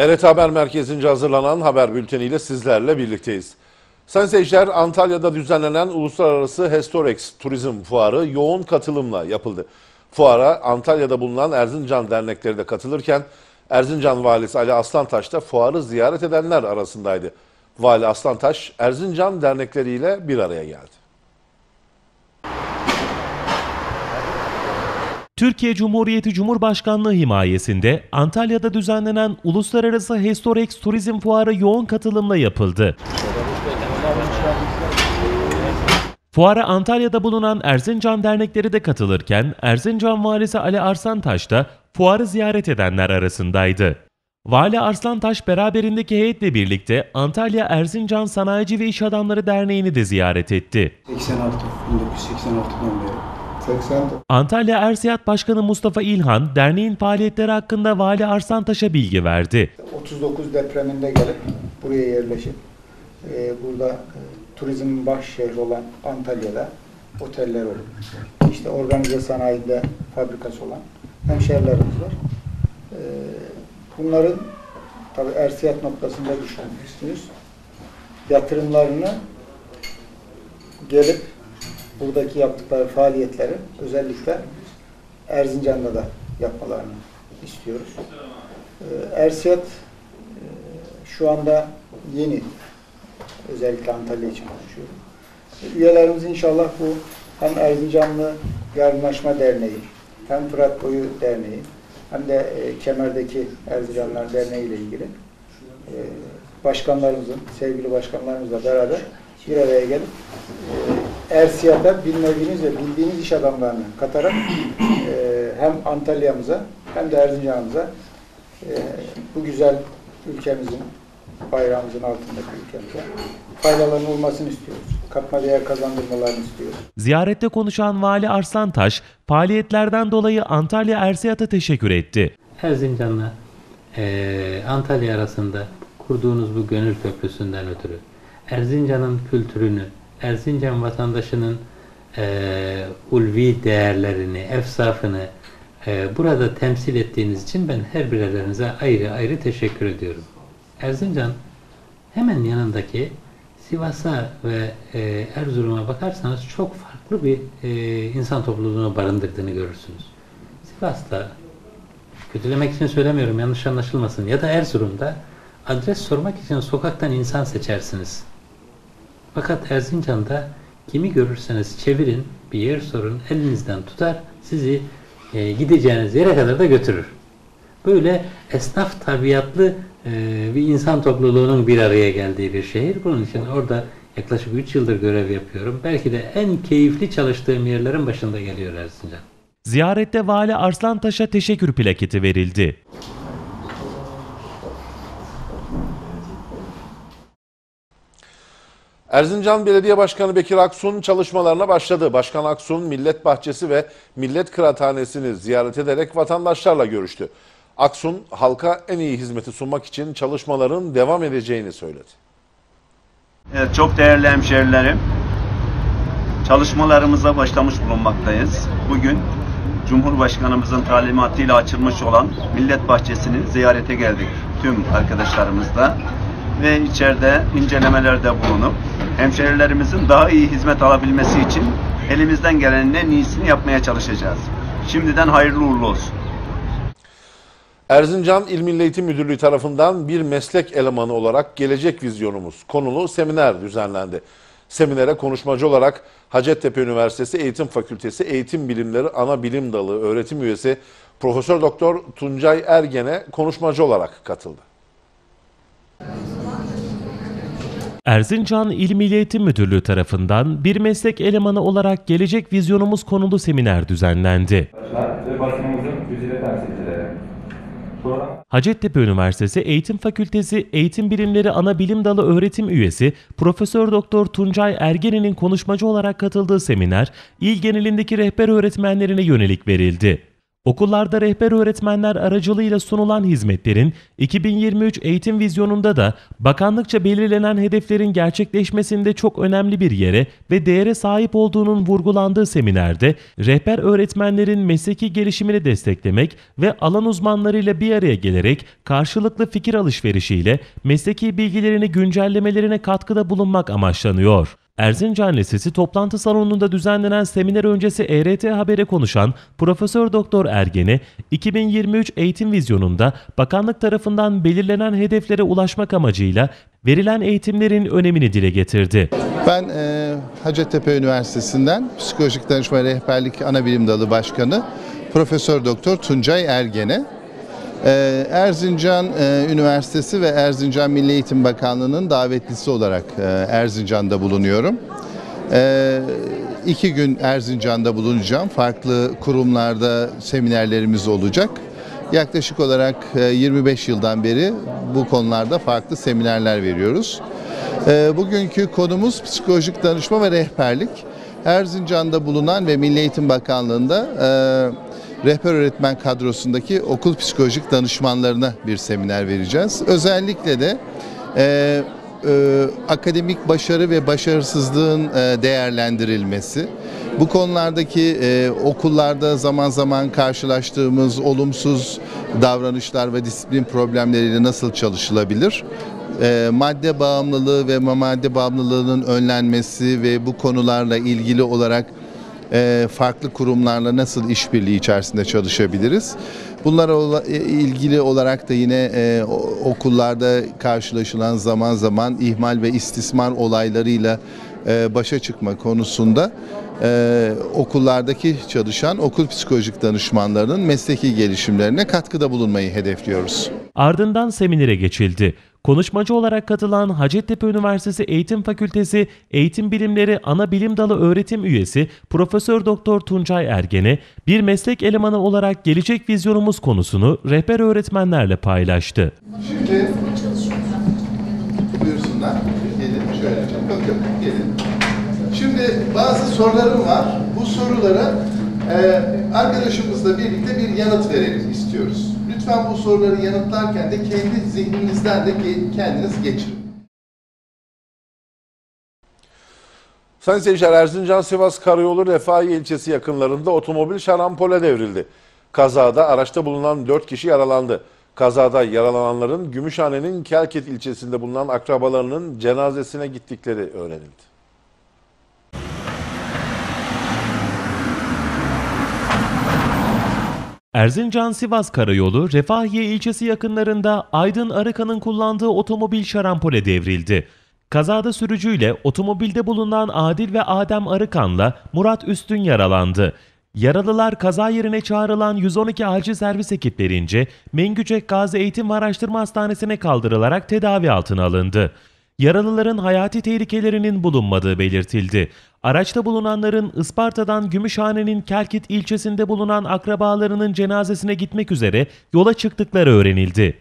TRT Haber Merkezi'nce hazırlanan haber bülteniyle sizlerle birlikteyiz. Sayın seyirciler, Antalya'da düzenlenen Uluslararası Hestorex Turizm Fuarı yoğun katılımla yapıldı. Fuara Antalya'da bulunan Erzincan dernekleri de katılırken Erzincan Valisi Ali Aslantaş da fuarı ziyaret edenler arasındaydı. Vali Aslantaş, Erzincan dernekleriyle bir araya geldi. Türkiye Cumhuriyeti Cumhurbaşkanlığı himayesinde Antalya'da düzenlenen Uluslararası Hestorex Turizm Fuarı yoğun katılımla yapıldı. Fuara Antalya'da bulunan Erzincan dernekleri de katılırken Erzincan Valisi Ali Arslantaş da fuarı ziyaret edenler arasındaydı. Vali Arslantaş beraberindeki heyetle birlikte Antalya Erzincan Sanayici ve İş Adamları Derneği'ni de ziyaret etti. 1986'dan beri. Antalya Ersiyat Başkanı Mustafa İlhan, derneğin faaliyetleri hakkında Vali Arslantaş'a bilgi verdi. 39 depreminde gelip buraya yerleşip burada turizmin baş şehri olan Antalya'da oteller olup işte organize sanayide fabrikası olan hemşehrilerimiz var. Bunların tabii ersiyat noktasında düşünmüşsünüz. Yatırımlarını gelip buradaki yaptıkları faaliyetleri özellikle Erzincan'da da yapmalarını istiyoruz. Ersiyat şu anda yeni, özellikle Antalya için konuşuyorum. Üyelerimiz inşallah bu hem Erzincanlı Yardımlaşma Derneği, hem Fırat Boyu Derneği, hem de Kemer'deki Erzincanlılar Derneği ile ilgili başkanlarımızın, sevgili başkanlarımızla beraber bir araya gelip Ersiyat'a bilmediğiniz ve bildiğiniz iş adamlarını katarak hem Antalya'mıza hem de Erzincan'ımıza bu güzel ülkemizin, bayrağımızın altındaki ülkemize faydalarının olmasını istiyoruz. Katma değer kazandırmalarını istiyoruz. Ziyarette konuşan Vali Arslantaş, faaliyetlerden dolayı Antalya Ersiyat'a teşekkür etti. Erzincan'la Antalya arasında kurduğunuz bu gönül köprüsünden ötürü Erzincan'ın kültürünü, Erzincan vatandaşının ulvi değerlerini, efsafını burada temsil ettiğiniz için ben her birerlerinize ayrı ayrı teşekkür ediyorum. Erzincan hemen yanındaki Sivas'a ve Erzurum'a bakarsanız çok farklı bir insan topluluğunu barındırdığını görürsünüz. Sivas'ta, kötülemek için söylemiyorum, yanlış anlaşılmasın, ya da Erzurum'da adres sormak için sokaktan insan seçersiniz. Fakat Erzincan'da kimi görürseniz çevirin, bir yer sorun, elinizden tutar, sizi gideceğiniz yere kadar da götürür. Böyle esnaf tabiatlı bir insan topluluğunun bir araya geldiği bir şehir. Bunun için orada yaklaşık 3 yıldır görev yapıyorum. Belki de en keyifli çalıştığım yerlerin başında geliyor Erzincan. Ziyarette Vali Arslantaş'a teşekkür plaketi verildi. Erzincan Belediye Başkanı Bekir Aksun çalışmalarına başladı. Başkan Aksun, Millet Bahçesi ve Millet Kıraathanesi'ni ziyaret ederek vatandaşlarla görüştü. Aksun, halka en iyi hizmeti sunmak için çalışmaların devam edeceğini söyledi. Evet, çok değerli hemşehrilerim, çalışmalarımıza başlamış bulunmaktayız. Bugün Cumhurbaşkanımızın talimatıyla açılmış olan Millet Bahçesi'ni ziyarete geldik tüm arkadaşlarımızla ve içeride incelemelerde bulunup hemşehrilerimizin daha iyi hizmet alabilmesi için elimizden gelenin en iyisini yapmaya çalışacağız. Şimdiden hayırlı uğurlu olsun. Erzincan İl Milli Eğitim Müdürlüğü tarafından bir meslek elemanı olarak gelecek vizyonumuz konulu seminer düzenlendi. Seminere konuşmacı olarak Hacettepe Üniversitesi Eğitim Fakültesi Eğitim Bilimleri Ana Bilim Dalı öğretim üyesi Profesör Doktor Tuncay Ergen'e konuşmacı olarak katıldı. Erzincan İl Milli Eğitim Müdürlüğü tarafından bir meslek elemanı olarak gelecek vizyonumuz konulu seminer düzenlendi. Hacettepe Üniversitesi Eğitim Fakültesi Eğitim Bilimleri Ana Bilim Dalı öğretim üyesi Profesör Doktor Tuncay Ergen'in konuşmacı olarak katıldığı seminer, il genelindeki rehber öğretmenlerine yönelik verildi. Okullarda rehber öğretmenler aracılığıyla sunulan hizmetlerin 2023 eğitim vizyonunda da bakanlıkça belirlenen hedeflerin gerçekleşmesinde çok önemli bir yere ve değere sahip olduğunun vurgulandığı seminerde rehber öğretmenlerin mesleki gelişimini desteklemek ve alan uzmanlarıyla bir araya gelerek karşılıklı fikir alışverişiyle mesleki bilgilerini güncellemelerine katkıda bulunmak amaçlanıyor. Erzincan Lisesi toplantı salonunda düzenlenen seminer öncesi ERT Haber'e konuşan Profesör Doktor Ergen'e 2023 eğitim vizyonunda bakanlık tarafından belirlenen hedeflere ulaşmak amacıyla verilen eğitimlerin önemini dile getirdi. Ben Hacettepe Üniversitesi'nden Psikolojik Danışma ve Rehberlik Anabilim Dalı Başkanı Profesör Doktor Tuncay Ergen'e Erzincan Üniversitesi ve Erzincan Milli Eğitim Bakanlığı'nın davetlisi olarak Erzincan'da bulunuyorum. 2 gün Erzincan'da bulunacağım. Farklı kurumlarda seminerlerimiz olacak. Yaklaşık olarak 25 yıldan beri bu konularda farklı seminerler veriyoruz. Bugünkü konumuz psikolojik danışma ve rehberlik. Erzincan'da bulunan ve Milli Eğitim Bakanlığı'nda rehber öğretmen kadrosundaki okul psikolojik danışmanlarına bir seminer vereceğiz. Özellikle de akademik başarı ve başarısızlığın değerlendirilmesi, bu konulardaki okullarda zaman zaman karşılaştığımız olumsuz davranışlar ve disiplin problemleriyle nasıl çalışılabilir? Madde bağımlılığı ve madde bağımlılığının önlenmesi ve bu konularla ilgili olarak farklı kurumlarla nasıl işbirliği içerisinde çalışabiliriz? Bunlara ilgili olarak da yine okullarda karşılaşılan zaman zaman ihmal ve istismar olaylarıyla başa çıkma konusunda okullardaki çalışan okul psikolojik danışmanlarının mesleki gelişimlerine katkıda bulunmayı hedefliyoruz. Ardından seminere geçildi. Konuşmacı olarak katılan Hacettepe Üniversitesi Eğitim Fakültesi Eğitim Bilimleri Ana Bilim Dalı öğretim üyesi Profesör Doktor Tuncay Ergen'e bir meslek elemanı olarak gelecek vizyonumuz konusunu rehber öğretmenlerle paylaştı. Şimdi buyursunlar. Gelin şöyle bakın gelin. Şimdi bazı sorularım var. Bu sorulara arkadaşımızla birlikte bir yanıt verelim istiyoruz. Lütfen bu soruları yanıtlarken de kendi zihninizden de kendiniz geçirin. Sayın seyirciler, Erzincan-Sivas Karayolu Refahiye ilçesi yakınlarında otomobil şarampole devrildi. Kazada araçta bulunan 4 kişi yaralandı. Kazada yaralananların Gümüşhane'nin Kelkit ilçesinde bulunan akrabalarının cenazesine gittikleri öğrenildi. Erzincan-Sivas Karayolu Refahiye ilçesi yakınlarında Aydın Arıkan'ın kullandığı otomobil şarampole devrildi. Kazada sürücüyle otomobilde bulunan Adil ve Adem Arıkan'la Murat Üstün yaralandı. Yaralılar kaza yerine çağrılan 112 acil servis ekiplerince Mengücek Gazi Eğitim ve Araştırma Hastanesi'ne kaldırılarak tedavi altına alındı. Yaralıların hayati tehlikelerinin bulunmadığı belirtildi. Araçta bulunanların Isparta'dan Gümüşhane'nin Kelkit ilçesinde bulunan akrabalarının cenazesine gitmek üzere yola çıktıkları öğrenildi.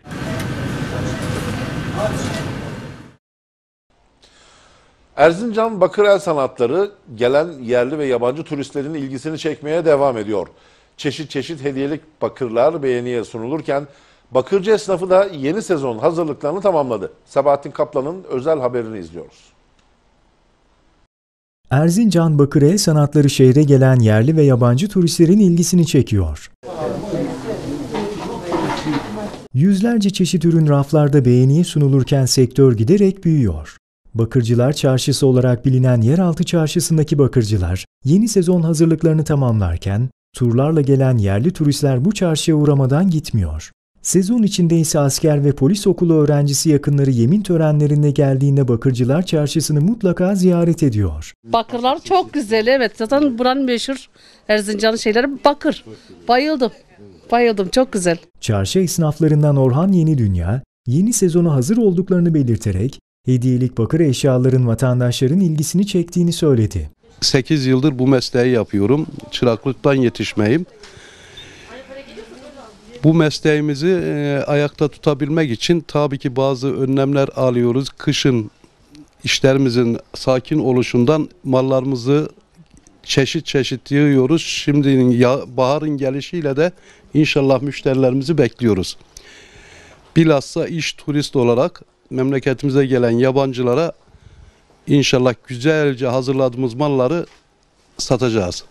Erzincan Bakır El Sanatları gelen yerli ve yabancı turistlerin ilgisini çekmeye devam ediyor. Çeşit çeşit hediyelik bakırlar beğeniye sunulurken bakırcı esnafı da yeni sezon hazırlıklarını tamamladı. Sabahattin Kaplan'ın özel haberini izliyoruz. Erzincan Bakır El Sanatları şehre gelen yerli ve yabancı turistlerin ilgisini çekiyor. Yüzlerce çeşit ürün raflarda beğeniye sunulurken sektör giderek büyüyor. Bakırcılar Çarşısı olarak bilinen yeraltı çarşısındaki bakırcılar yeni sezon hazırlıklarını tamamlarken turlarla gelen yerli turistler bu çarşıya uğramadan gitmiyor. Sezon içinde ise asker ve polis okulu öğrencisi yakınları yemin törenlerinde geldiğinde Bakırcılar Çarşısı'nı mutlaka ziyaret ediyor. Bakırlar çok güzel, evet. Zaten buranın meşhur Erzincan'ın şeyleri bakır. Bayıldım. Bayıldım, çok güzel. Çarşı esnaflarından Orhan Yenidünya, yeni sezona hazır olduklarını belirterek hediyelik bakır eşyaların vatandaşların ilgisini çektiğini söyledi. 8 yıldır bu mesleği yapıyorum. Çıraklıktan yetişmeyim. Bu mesleğimizi ayakta tutabilmek için tabii ki bazı önlemler alıyoruz. Kışın işlerimizin sakin oluşundan mallarımızı çeşit çeşit yığıyoruz. Şimdi baharın gelişiyle de inşallah müşterilerimizi bekliyoruz. Bilhassa iş turist olarak memleketimize gelen yabancılara inşallah güzelce hazırladığımız malları satacağız.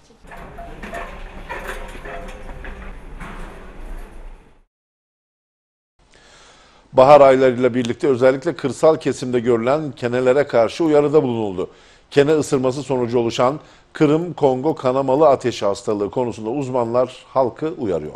Bahar aylarıyla birlikte özellikle kırsal kesimde görülen kenelere karşı uyarıda bulunuldu. Kene ısırması sonucu oluşan Kırım-Kongo kanamalı ateşi hastalığı konusunda uzmanlar halkı uyarıyor.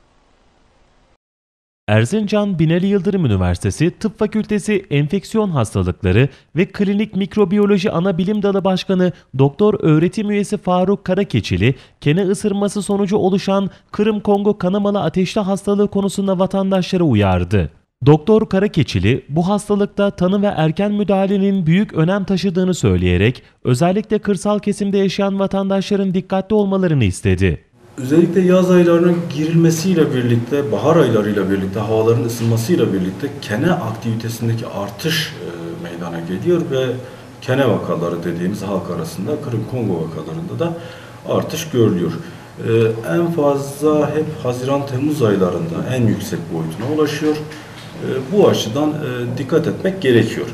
Erzincan Binali Yıldırım Üniversitesi Tıp Fakültesi Enfeksiyon Hastalıkları ve Klinik Mikrobiyoloji Anabilim Dalı Başkanı Doktor Öğretim Üyesi Faruk Karakeçili, kene ısırması sonucu oluşan Kırım-Kongo kanamalı ateşli hastalığı konusunda vatandaşları uyardı. Doktor Karakeçili, bu hastalıkta tanı ve erken müdahalenin büyük önem taşıdığını söyleyerek özellikle kırsal kesimde yaşayan vatandaşların dikkatli olmalarını istedi. Özellikle yaz aylarının girilmesiyle birlikte, bahar aylarıyla birlikte, havaların ısınmasıyla birlikte kene aktivitesindeki artış meydana geliyor ve kene vakaları dediğimiz halk arasında Kırım-Kongo vakalarında da artış görülüyor. En fazla hep Haziran-Temmuz aylarında en yüksek boyutuna ulaşıyor. Bu açıdan dikkat etmek gerekiyor.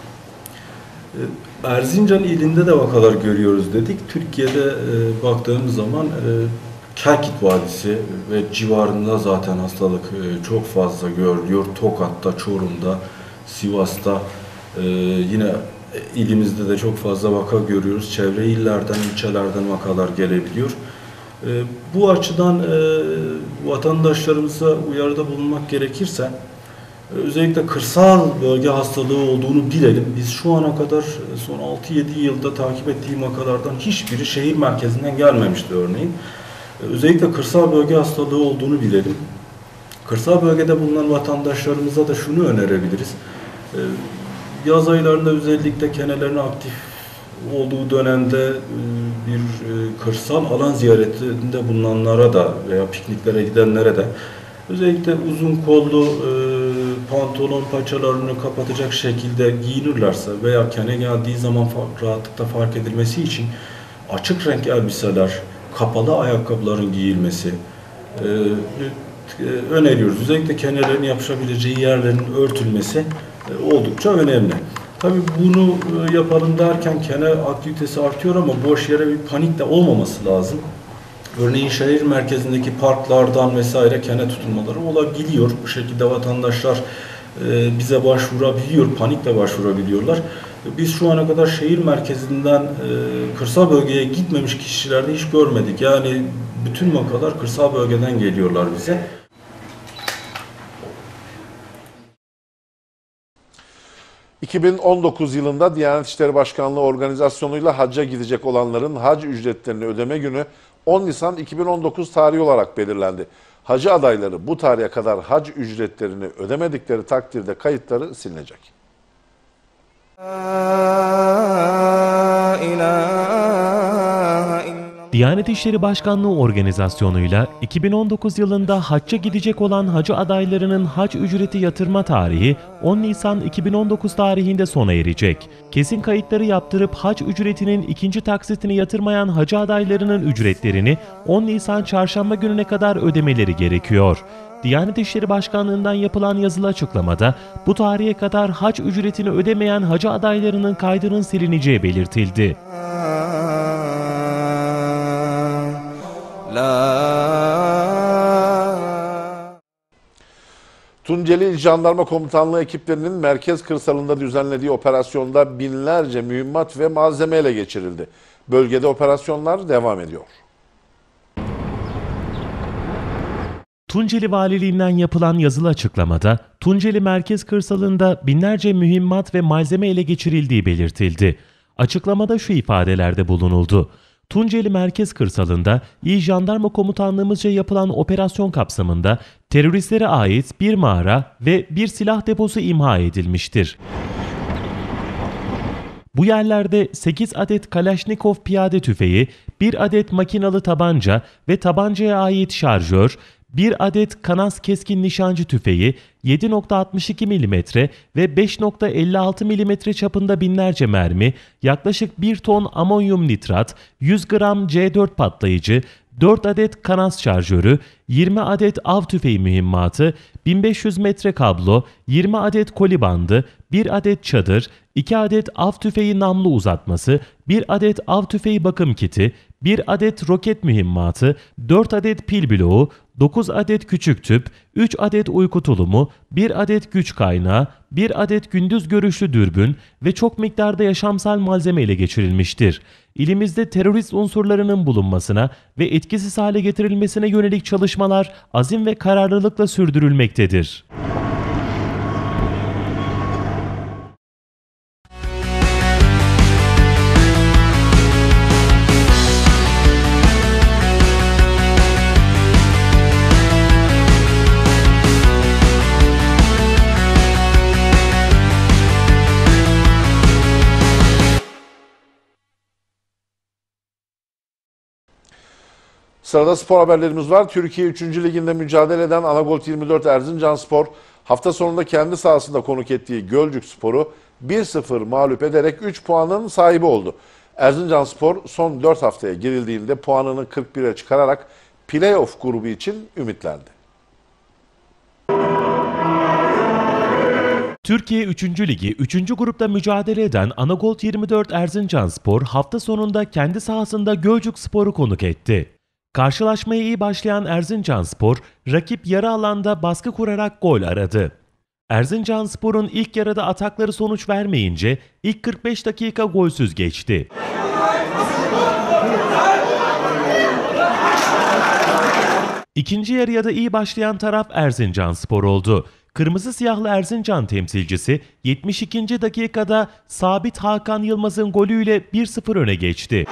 Erzincan ilinde de vakalar görüyoruz dedik. Türkiye'de baktığımız zaman Kelkit Vadisi ve civarında zaten hastalık çok fazla görülüyor. Tokat'ta, Çorum'da, Sivas'ta yine ilimizde de çok fazla vaka görüyoruz. Çevre illerden, ilçelerden vakalar gelebiliyor. Bu açıdan vatandaşlarımıza uyarıda bulunmak gerekirse özellikle kırsal bölge hastalığı olduğunu bilelim. Biz şu ana kadar son 6-7 yılda takip ettiğim vakalardan hiçbiri şehir merkezinden gelmemişti örneğin. Özellikle kırsal bölge hastalığı olduğunu bilelim. Kırsal bölgede bulunan vatandaşlarımıza da şunu önerebiliriz. Yaz aylarında özellikle kenelerin aktif olduğu dönemde bir kırsal alan ziyaretinde bulunanlara da veya pikniklere gidenlere de özellikle uzun kollu pantolon paçalarını kapatacak şekilde giyinirlerse veya kene geldiği zaman rahatlıkla fark edilmesi için açık renk elbiseler, kapalı ayakkabıların giyilmesi öneriyoruz. Özellikle kenelerin yapışabileceği yerlerin örtülmesi oldukça önemli. Tabii bunu yapalım derken kene aktivitesi artıyor ama boş yere bir panik de olmaması lazım. Örneğin şehir merkezindeki parklardan vesaire kene tutulmaları olabiliyor. Bu şekilde vatandaşlar bize başvurabiliyor, panikle başvurabiliyorlar. Biz şu ana kadar şehir merkezinden kırsal bölgeye gitmemiş kişilerde hiç görmedik. Yani bütün vakalar kırsal bölgeden geliyorlar bize. ...2019 yılında Diyanet İşleri Başkanlığı organizasyonuyla hacca gidecek olanların hac ücretlerini ödeme günü 10 Nisan 2019 tarihi olarak belirlendi. Hacı adayları bu tarihe kadar hac ücretlerini ödemedikleri takdirde kayıtları silinecek. Diyanet İşleri Başkanlığı organizasyonuyla 2019 yılında hacca gidecek olan hacı adaylarının hac ücreti yatırma tarihi 10 Nisan 2019 tarihinde sona erecek. Kesin kayıtları yaptırıp hac ücretinin ikinci taksitini yatırmayan hacı adaylarının ücretlerini 10 Nisan çarşamba gününe kadar ödemeleri gerekiyor. Diyanet İşleri Başkanlığı'ndan yapılan yazılı açıklamada bu tarihe kadar hac ücretini ödemeyen hacı adaylarının kaydının silineceği belirtildi. Tunceli İl Jandarma Komutanlığı ekiplerinin merkez kırsalında düzenlediği operasyonda binlerce mühimmat ve malzeme ele geçirildi. Bölgede operasyonlar devam ediyor. Tunceli Valiliğinden yapılan yazılı açıklamada, Tunceli merkez kırsalında binlerce mühimmat ve malzeme ele geçirildiği belirtildi. Açıklamada şu ifadelerde bulunuldu. Tunceli merkez kırsalında İl Jandarma Komutanlığımızca yapılan operasyon kapsamında teröristlere ait bir mağara ve bir silah deposu imha edilmiştir. Bu yerlerde 8 adet Kalaşnikov piyade tüfeği, 1 adet makinalı tabanca ve tabancaya ait şarjör, 1 adet Kanas keskin nişancı tüfeği, 7.62 mm ve 5.56 mm çapında binlerce mermi, yaklaşık 1 ton amonyum nitrat, 100 gram C4 patlayıcı, 4 adet Kanas şarjörü, 20 adet av tüfeği mühimmatı, 1500 metre kablo, 20 adet koli bandı, 1 adet çadır, 2 adet av tüfeği namlu uzatması, 1 adet av tüfeği bakım kiti, 1 adet roket mühimmatı, 4 adet pil bloğu, 9 adet küçük tüp, 3 adet uyku tulumu, 1 adet güç kaynağı, 1 adet gündüz görüşlü dürbün ve çok miktarda yaşamsal malzeme ile geçirilmiştir. İlimizde terörist unsurlarının bulunmasına ve etkisiz hale getirilmesine yönelik çalışmalar azim ve kararlılıkla sürdürülmektedir. Sırada spor haberlerimiz var. Türkiye 3. Liginde mücadele eden Anagolt 24 Erzincanspor hafta sonunda kendi sahasında konuk ettiği Gölcükspor'u 1-0 mağlup ederek 3 puanın sahibi oldu. Erzincanspor son 4 haftaya girildiğinde puanını 41'e çıkararak play-off grubu için ümitlendi. Türkiye 3. Ligi 3. grupta mücadele eden Anagolt 24 Erzincanspor hafta sonunda kendi sahasında Gölcükspor'u konuk etti. Karşılaşmaya iyi başlayan Erzincanspor, rakip yarı alanda baskı kurarak gol aradı. Erzincanspor'un ilk yarıda atakları sonuç vermeyince ilk 45 dakika golsüz geçti. İkinci yarıya da iyi başlayan taraf Erzincanspor oldu. Kırmızı siyahlı Erzincan temsilcisi 72. dakikada Sabit Hakan Yılmaz'ın golüyle 1-0 öne geçti.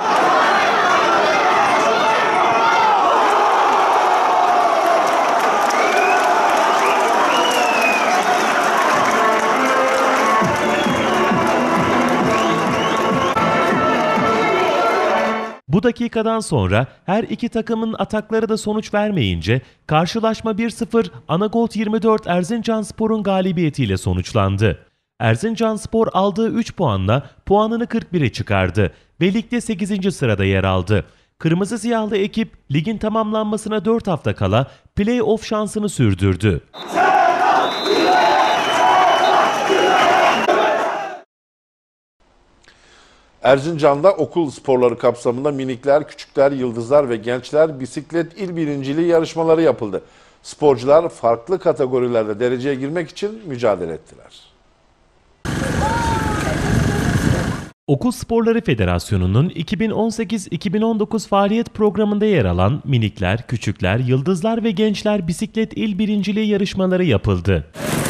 Bu dakikadan sonra her iki takımın atakları da sonuç vermeyince karşılaşma 1-0 Anagolt 24 Erzincanspor'un galibiyetiyle sonuçlandı. Erzincanspor aldığı 3 puanla puanını 41'e çıkardı ve ligde 8. sırada yer aldı. Kırmızı siyahlı ekip ligin tamamlanmasına 4 hafta kala play-off şansını sürdürdü. Erzincan'da okul sporları kapsamında minikler, küçükler, yıldızlar ve gençler bisiklet il birinciliği yarışmaları yapıldı. Sporcular farklı kategorilerde dereceye girmek için mücadele ettiler. Okul Sporları Federasyonu'nun 2018-2019 faaliyet programında yer alan minikler, küçükler, yıldızlar ve gençler bisiklet il birinciliği yarışmaları yapıldı.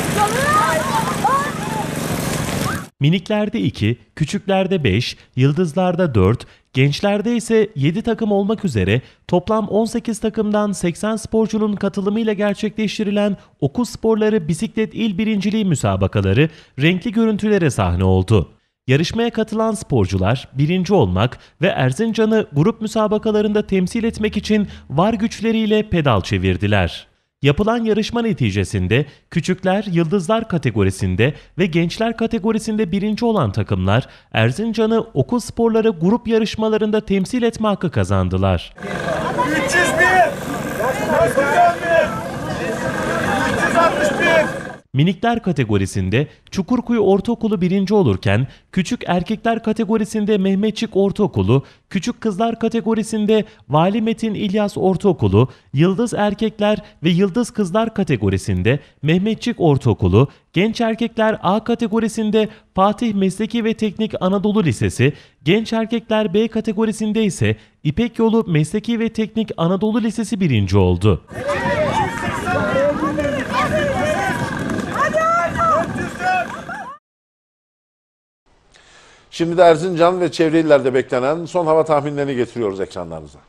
Miniklerde 2, küçüklerde 5, yıldızlarda 4, gençlerde ise 7 takım olmak üzere toplam 18 takımdan 80 sporcunun katılımıyla gerçekleştirilen okul sporları bisiklet il birinciliği müsabakaları renkli görüntülere sahne oldu. Yarışmaya katılan sporcular birinci olmak ve Erzincan'ı grup müsabakalarında temsil etmek için var güçleriyle pedal çevirdiler. Yapılan yarışma neticesinde küçükler, yıldızlar kategorisinde ve gençler kategorisinde birinci olan takımlar Erzincan'ı okul sporları grup yarışmalarında temsil etme hakkı kazandılar. 301, 361, 361. Minikler kategorisinde Çukurkuyu Ortaokulu birinci olurken, küçük erkekler kategorisinde Mehmetçik Ortaokulu, küçük kızlar kategorisinde Vali Metin İlyas Ortaokulu, yıldız erkekler ve yıldız kızlar kategorisinde Mehmetçik Ortaokulu, genç erkekler A kategorisinde Fatih Mesleki ve Teknik Anadolu Lisesi, genç erkekler B kategorisinde ise İpek Yolu Mesleki ve Teknik Anadolu Lisesi birinci oldu. Şimdi de Erzincan ve çevre illerde beklenen son hava tahminlerini getiriyoruz ekranlarınıza.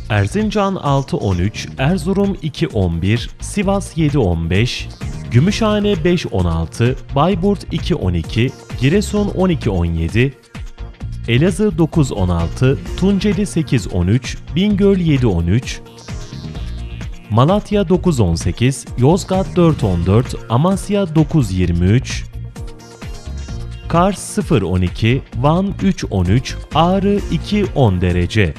Erzincan 6.13, Erzurum 2.11, Sivas 7.15, Gümüşhane 5.16, Bayburt 2.12, Giresun 12.17, Elazığ 9.16, Tunceli 8.13, Bingöl 7.13, Malatya 9.18, Yozgat 4.14, Amasya 9.23, Kars 0.12, Van 3.13, Ağrı 2.10 derece.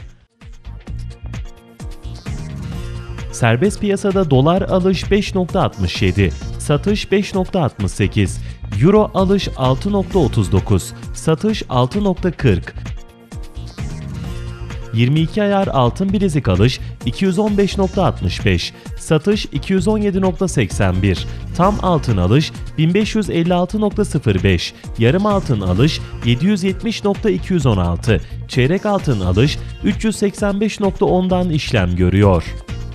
Serbest piyasada dolar alış 5.67, satış 5.68, euro alış 6.39, satış 6.40. 22 ayar altın bilezik alış 215.65, satış 217.81, tam altın alış 1556.05, yarım altın alış 770.216, çeyrek altın alış 385.10'dan işlem görüyor.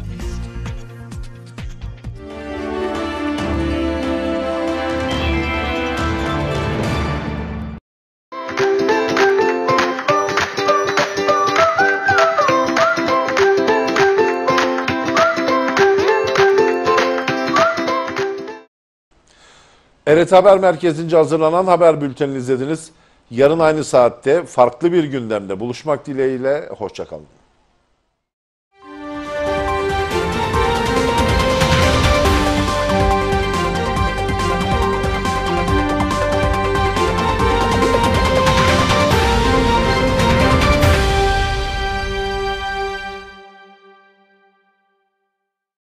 Evet, Haber Merkezi'nce hazırlanan haber bültenini izlediniz. Yarın aynı saatte farklı bir gündemde buluşmak dileğiyle, hoşça kalın.